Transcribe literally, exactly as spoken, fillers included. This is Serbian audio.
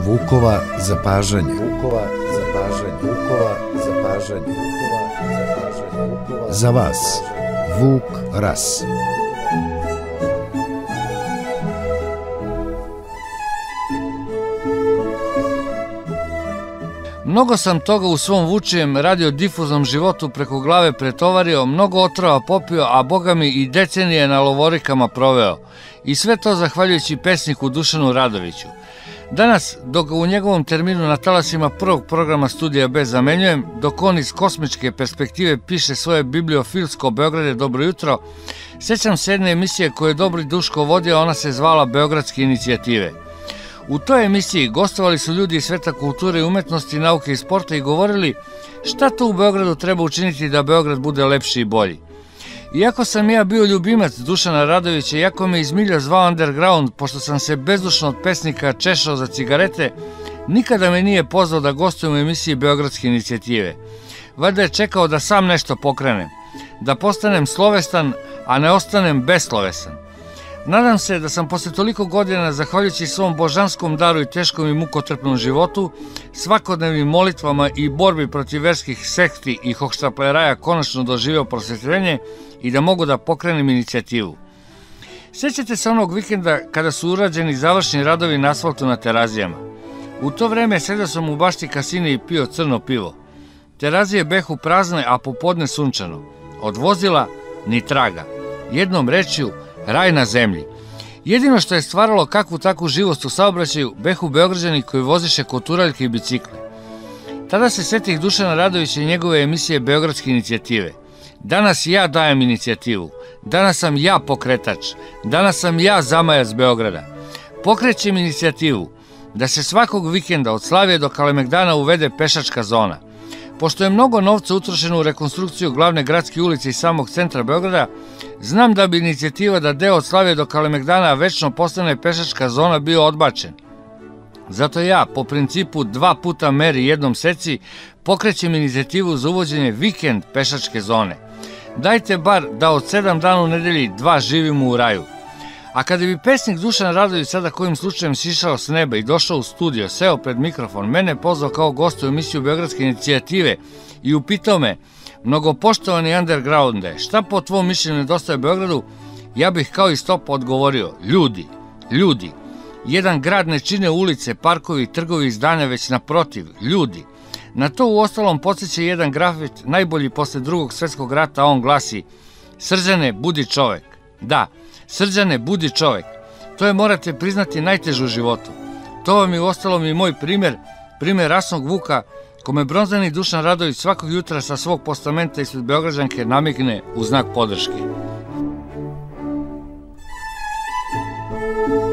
Vukova zapažanja. Vukova zapažanja. Vukova zapažanja. Vukova zapažanja. Za vas, Vuk Ras. Mnogo sam toga u svom vučijem radiodifuznom životu preko glave pretovario, mnogo otrova popio, a boga mi i decenije na lovorikama proveo. I sve to zahvaljujući pesniku Dušanu Radoviću. Danas, dok u njegovom terminu na talasima prvog programa Studija B zamenjujem, dok on iz kosmičke perspektive piše svoje bibliofilsko Beograde dobro jutro, sećam se jedne emisije koju je Dobri Duško vodio, ona se zvala Beogradske inicijative. U toj emisiji gostovali su ljudi iz sveta kulture i umetnosti, nauke i sporta i govorili šta to u Beogradu treba učiniti da Beograd bude lepši i bolji. Iako sam ja bio ljubimac Dušana Radovića, iako me iz milja zvao underground, pošto sam se bezdušno od pesnika češao za cigarete, nikada me nije pozvao da gostujem u emisiji Beogradske inicijative. Valjda je čekao da sam nešto pokrenem, da postanem slovestan, a ne ostanem beslovesan. Nadam se da sam posle toliko godina, zahvaljujući svom božanskom daru i teškom i mukotrpnom životu, svakodnevnim molitvama i borbi protiv verskih sekti i hohštapleraja konačno doživeo prosvetljenje i da mogu da pokrenem inicijativu. Sećate se onog vikenda kada su urađeni završni radovi na asfaltu na Terazijama? U to vreme sedeo sam u bašti kasine i pio crno pivo. Terazije behu prazne, a popodne sunčano. Od vozila ni traga. Jednom rečju, raj na zemlji. Jedino što je stvaralo kakvu takvu živost u saobraćaju behu Beograđani koji voziše koturaljke i bicikle. Tada se setih Dušana Radovića i njegove emisije Beogradske inicijative. Danas ja dajem inicijativu. Danas sam ja pokretač. Danas sam ja zamajac Beograda. Pokrećem inicijativu da se svakog vikenda od Slavije do Kalemegdana uvede pešačka zona. Pošto je mnogo novca utrošeno u rekonstrukciju glavne gradske ulice i samog centra Beograda, znam da bi inicijativa da deo od Slavije do Kalemegdana večno postane pešačka zona bio odbačen. Zato ja, po principu dva puta meri jednom seci, pokrećem inicijativu za uvođenje vikend pešačke zone. Dajte bar da od sedam dana u nedelji dva živimo u raju. A kada bi pesnik Dušan Radović sada kojim slučajem sišao s neba i došao u studio, seo pred mikrofon, mene pozvao kao gosta u emisiju Beogradske inicijative i upitao me, mnogopoštovani undergrounde, šta po tvom mišljenju nedostaje Beogradu, ja bih kao i stop odgovorio, ljudi, ljudi. Jedan grad ne čine ulice, parkovi, trgovi i zdanja, već naprotiv, ljudi. Na to u ostalom podsjeća jedan grafit, najbolji posle drugog svetskog rata, on glasi Srđane, budi čovek. Da, Srđane, budi čovek. To je, morate priznati, najteže u životu. To vam je u ostalom i moj primer, primer rasnog Vuka, kome bronzani Dušan Radović svakog jutra sa svog postamenta ispred Beograđanke namigne u znak podrške.